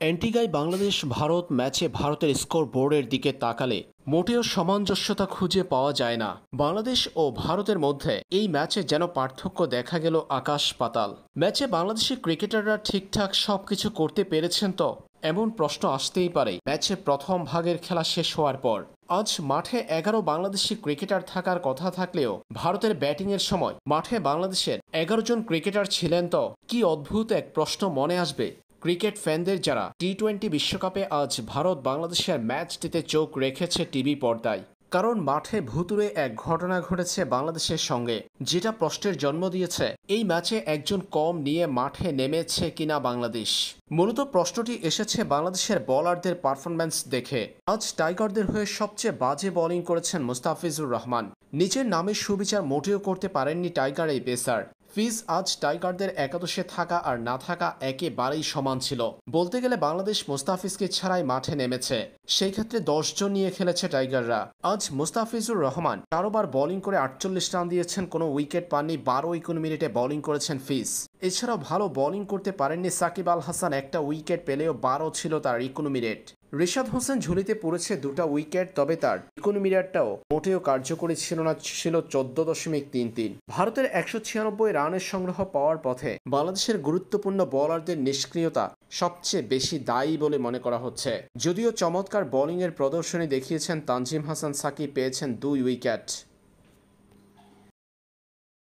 অ্যান্টিগায় বাংলাদেশ ভারত ম্যাচে ভারতের স্কোর বোর্ডের দিকে তাকালে মোটেও সামঞ্জস্যতা খুঁজে পাওয়া যায় না। বাংলাদেশ ও ভারতের মধ্যে এই ম্যাচে যেন পার্থক্য দেখা গেল আকাশ পাতাল। ম্যাচে বাংলাদেশি ক্রিকেটাররা ঠিকঠাক সবকিছু করতে পেরেছেন তো, এমন প্রশ্ন আসতেই পারে ম্যাচে প্রথম ভাগের খেলা শেষ হওয়ার পর। আজ মাঠে 11 বাংলাদেশি ক্রিকেটার থাকার কথা থাকলেও ভারতের ব্যাটিংয়ের সময় মাঠে বাংলাদেশের 11 জন ক্রিকেটার ছিলেন তো। কি অদ্ভুত এক প্রশ্ন মনে আসবে ক্রিকেট ফ্যানদের যারা টি-20 বিশ্বকাপে আজ ভারত বাংলাদেশের ম্যাচটিতে চোখ রেখেছে টিভি পর্দায়। কারণ মাঠে ভুতুড়ে এক ঘটনা ঘটেছে বাংলাদেশের সঙ্গে, যেটা প্রশ্নের জন্ম দিয়েছে এই ম্যাচে একজন কম নিয়ে মাঠে নেমেছে কিনা বাংলাদেশ। মূলত প্রশ্নটি এসেছে বাংলাদেশের বোলারদের পারফরম্যান্স দেখে। আজ টাইগারদের হয়ে সবচেয়ে বাজে বোলিং করেছেন মুস্তাফিজুর রহমান। নিজের নামে সুবিচার মোটেও করতে পারেননি টাইগার এই পেসার। ফিজ আজ টাইগারদের একাদশে থাকা আর না থাকা একেবারেই সমান ছিল। বলতে গেলে বাংলাদেশ মুস্তাফিজকে ছাড়াই মাঠে নেমেছে, সেই ক্ষেত্রে 10 জন নিয়ে খেলেছে টাইগাররা। আজ মুস্তাফিজুর রহমান 12 বার বোলিং করে 48 রান দিয়েছেন, কোনো উইকেট পাননি। 12-51 মিনিটে বোলিং করেছেন ফিজ। এছাড়াও ভালো বোলিং করতে পারেননি সাকিব আল হাসান, একটা উইকেট পেলেও 12 ছিল তার 51 মিনিট। রিশাদ হোসেন ঝুলিতে পড়েছে 2টা উইকেট, তবে তার 51 মিনিটটাও মোটেও কার্যকরী ছিল না, ছিল 14.33। ভারতের 196 রানের সংগ্রহ পাওয়ার পথে বাংলাদেশের গুরুত্বপূর্ণ বোলারদের নিষ্ক্রিয়তা সবচেয়ে বেশি দায়ী বলে মনে করা হচ্ছে। যদিও চমৎকার বোলিংয়ের প্রদর্শনী দেখিয়েছেন তানজিম হাসান, সাকিব পেয়েছেন 2 উইকেট।